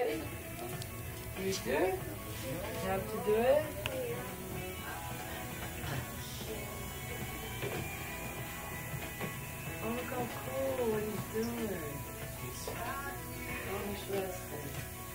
already? You do? You have to do it? Oh, look how cool what he's doing. Oh, he's resting.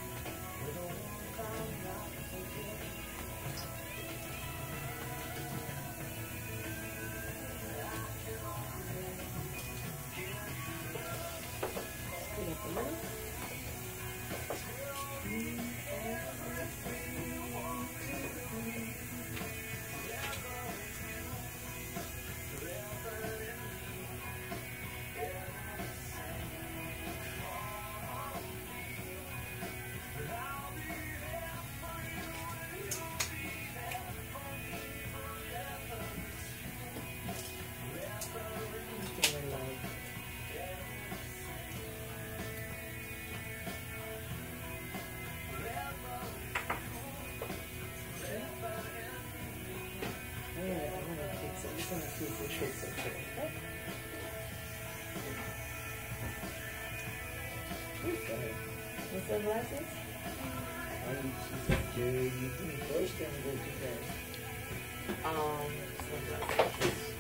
What's the glasses? She said, Jerry, you think first and go to bed. Sunglasses.